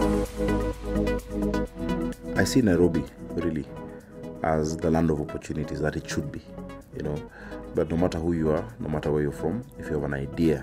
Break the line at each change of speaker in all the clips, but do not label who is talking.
I see Nairobi really as the land of opportunities that it should be, you know. But no matter who you are, no matter where you're from, if you have an idea,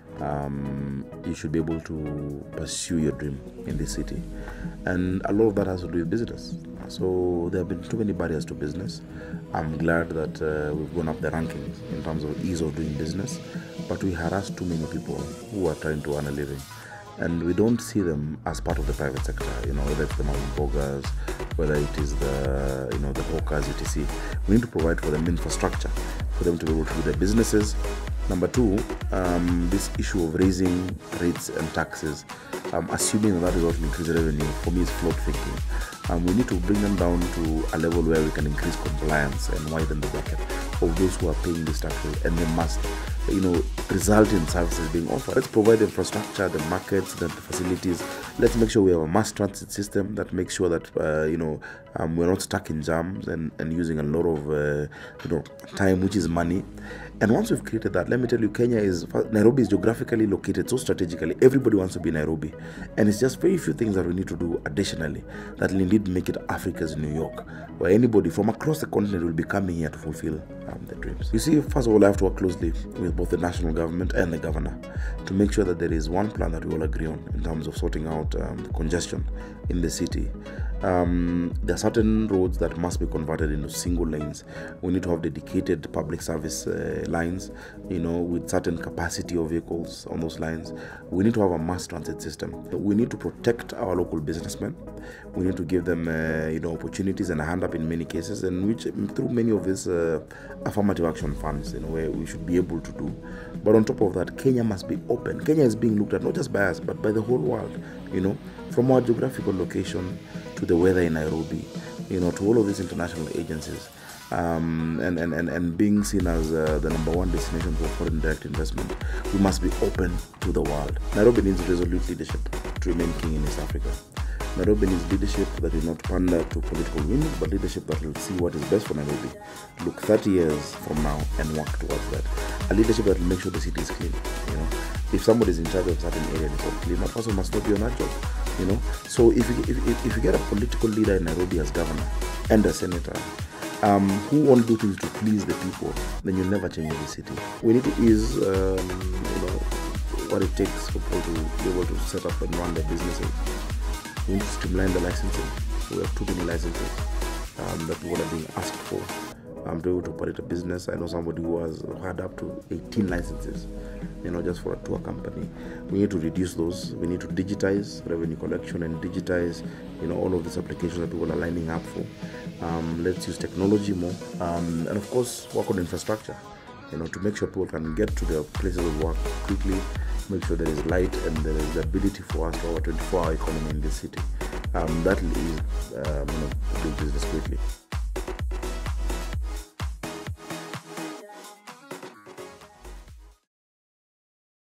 you should be able to pursue your dream in this city. And a lot of that has to do with business. So there have been too many barriers to business. I'm glad that we've gone up the rankings in terms of ease of doing business, but we harass too many people who are trying to earn a living. And we don't see them as part of the private sector, you know, whether it's the mountain boggers, whether it is the, you know, the hawkers, etc. We need to provide for them infrastructure for them to be able to do their businesses. Number two, this issue of raising rates and taxes, assuming that is what will increase revenue, for me is flawed thinking. We need to bring them down to a level where we can increase compliance and widen the bucket of those who are paying these taxes, and they must, you know, result in services being offered. Let's provide the infrastructure, the markets, the facilities. Let's make sure we have a mass transit system that makes sure that we're not stuck in jams and using a lot of time, which is money. And once we've created that, let me tell you, Nairobi is geographically located so strategically. Everybody wants to be Nairobi, and it's just very few things that we need to do additionally that will indeed make it Africa's New York, where anybody from across the continent will be coming here to fulfill their dreams. You see, first of all, I have to work closely with both the national government and the governor to make sure that there is one plan that we all agree on in terms of sorting out the congestion in the city. There are certain roads that must be converted into single lanes. We need to have dedicated public service lines, you know, with certain capacity of vehicles on those lines. We need to have a mass transit system. We need to protect our local businessmen. We need to give them, opportunities and a hand up in many cases, and which through many of these affirmative action funds, you know, where we should be able to do. But on top of that, Kenya must be open. Kenya is being looked at not just by us, but by the whole world, you know, from our geographical location to the weather in Nairobi, you know, to all of these international agencies, and being seen as the number one destination for foreign direct investment. We must be open to the world. Nairobi needs resolute leadership to remain king in East Africa. Nairobi needs leadership that will not pander to political winds, but leadership that will see what is best for Nairobi, look 30 years from now and work towards that. A leadership that will make sure the city is clean. You know, if somebody is in charge of a certain area and it's not clean, that person must not be on that job. You know, so if you get a political leader in Nairobi as governor and a senator, who won't do things to please the people, then you'll never change the city. We need to ease, what it takes for people to be able to set up and run their businesses. We need to streamline the licensing. We have too many licenses that people are being asked for to be able to operate a business. I know somebody who has had up to 18 licenses, you know, just for a tour company. We need to reduce those. We need to digitize revenue collection and digitize, you know, all of these applications that people are lining up for. Let's use technology more, and of course work on infrastructure, you know, to make sure people can get to their places of work quickly. Make sure there is light and there is the ability for us to have a 24-hour economy in this city. That will ease, do business quickly.